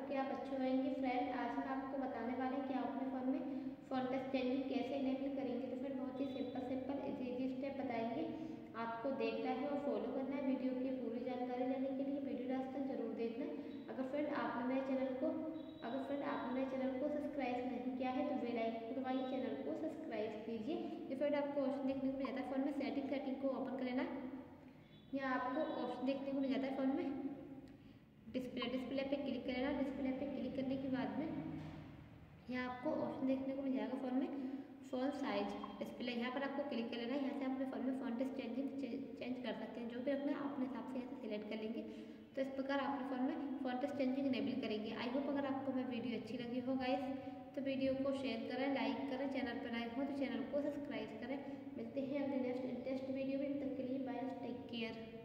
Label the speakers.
Speaker 1: कि आप अच्छे होंगे। फ्रेंड आज मैं आपको बताने वाली हूँ कि आप अपने फ़ोन में फ़ॉन्ट चेंजिंग कैसे इनेबल करेंगे। तो फ्रेंड बहुत ही सिंपल इजी स्टेप बताएंगे, आपको देखना है और फॉलो करना है। वीडियो की पूरी जानकारी लेने के लिए वीडियो लास्ट तक जरूर देखना। अगर फ्रेंड आपने मेरे चैनल को सब्सक्राइब नहीं किया है तो बेल आइकन दबाइए, चैनल को सब्सक्राइब कीजिए। ये फ्रेंड आपको ऑप्शन देखने को मिल जाता है फ़ोन में सेटिंग को ओपन कर लेना। यहाँ आपको ऑप्शन देखने को मिल जाता है फ़ोन में डिस्प्ले पे क्लिक कर लेना। डिस्प्ले पे क्लिक करने के बाद में यहाँ आपको ऑप्शन देखने को मिल जाएगा फ़ोन में फ़ोन साइज डिस्प्ले, यहाँ पर आपको क्लिक कर लेना है। यहाँ से अपने फ़ोन में फ़ॉन्ट चेंज कर सकते हैं, जो भी रखना है अपने हिसाब से यहाँ से सिलेक्ट कर लेंगे। तो इस प्रकार अपने फ़ोन में फ़ॉन्ट चेंजिंग इनेबल करेंगे। आई होप अगर आपको मेरी वीडियो अच्छी लगी हो गाइस तो वीडियो को शेयर करें, लाइक करें, चैनल पर आए हो तो चैनल को सब्सक्राइब करें। मिलते हैं अपने नेक्स्ट इंटरेस्ट वीडियो में, तब तक के लिए बाय, टेक केयर।